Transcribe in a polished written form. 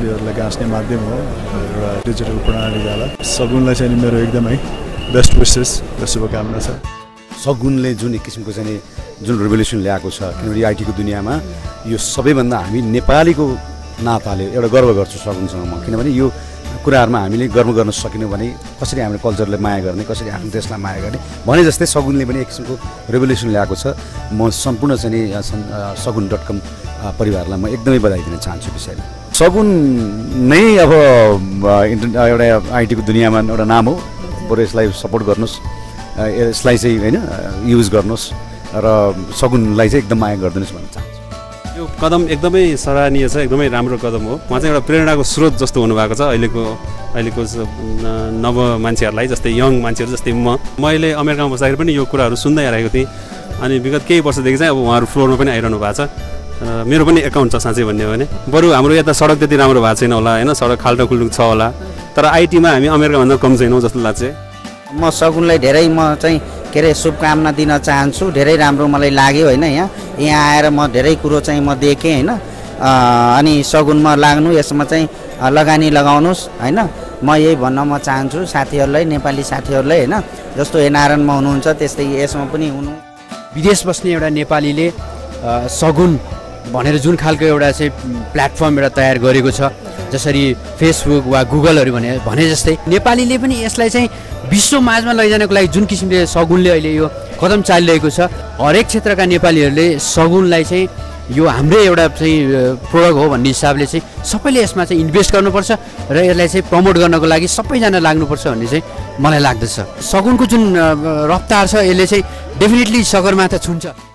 नेपालीहरूलाई गाँच्ने माध्यम हो एउटा डिजिटल प्रणालीद्वारा। सगुनलाई चाहिँ मेरो एकदमै बेस्ट विसेस र शुभकामना छ। सगुनले जुन एक किसिमको चाहिँ जुन रिभोल्युसन ल्याएको छ, किनभने आइटीको दुनियाँमा यो सबैभन्दा हामी नेपालीको नाताले एउटा गर्व गर्छु सगुनसँग म, किनभने यो कुराहरूमा हामीले गर्व गर्न सकेनौँ भने कसरी हामीले कल्चरलाई माया गर्ने, कसरी आफ्नो देशलाई माया गर्ने भने जस्तै सगुनले पनि एक किसिमको रेभोल्युसन ल्याएको छ। म सम्पूर्ण चाहिँ सगुन.com परिवारलाई म एकदमै बधाई दिन चाहन्छु। विषयमा सगुन नै अब एउटा आइटीको दुनियाँमा एउटा नाम हो, बरु यसलाई सपोर्ट गर्नुहोस्, यसलाई चाहिँ होइन युज गर्नुहोस् र सगुनलाई चाहिँ एकदम माया गरिदिनुहोस् भन्न चाहन्छु। यो कदम एकदमै सराहनीय छ, एकदमै राम्रो कदम हो। उहाँ चाहिँ एउटा प्रेरणाको स्रोत जस्तो हुनुभएको छ अहिलेको नव मान्छेहरूलाई, जस्तै यङ मान्छेहरू जस्तै मैले अमेरिकामा बस्दाखेरि पनि यो कुराहरू सुन्दै आइरहेको थिएँ। अनि विगत केही वर्षदेखि चाहिँ अब उहाँहरू फ्लोरमा पनि आइरहनु भएको छ। मेरो पनि एकाउन्ट छ साँच्चै भन्ने हो भने। बरु हाम्रो यता सडक त्यति राम्रो भएको छैन होला होइन, सडक खाल्टोखुल्टो छ होला, तर आइटीमा हामी अमेरिकाभन्दा कम छैनौँ जस्तो लाग्छ। म सगुनलाई धेरै चाहिँ के अरे शुभकामना दिन चाहन्छु। धेरै राम्रो मलाई लाग्यो होइन, यहाँ आएर म धेरै कुरो चाहिँ म देखेँ होइन। अनि सगुनमा लाग्नु, यसमा चाहिँ लगानी लगाउनुहोस् होइन। म यही भन्न म चाहन्छु साथीहरूलाई, नेपाली साथीहरूलाई होइन, जस्तो एनआरएनमा हुनुहुन्छ त्यस्तै यसमा पनि हुनु। विदेश बस्ने एउटा नेपालीले सगुन भनेर जुन खालको एउटा चाहिँ प्लेटफर्म एउटा तयार गरेको छ, जसरी फेसबुक वा गुगलहरू भने जस्तै नेपालीले पनि यसलाई चाहिँ विश्व माझमा लैजानको लागि जुन किसिमले सगुनले अहिले यो कदम चालिरहेको छ, हरेक क्षेत्रका नेपालीहरूले सगुनलाई चाहिँ यो हाम्रै एउटा चाहिँ प्रोडक्ट हो भन्ने हिसाबले चाहिँ सबैले यसमा चाहिँ इन्भेस्ट गर्नुपर्छ र यसलाई चाहिँ प्रमोट गर्नको लागि सबैजना लाग्नुपर्छ भन्ने चाहिँ मलाई लाग्दछ। सगुनको जुन रफ्तार छ यसले चाहिँ डेफिनेटली सगरमाथा छुन्छ।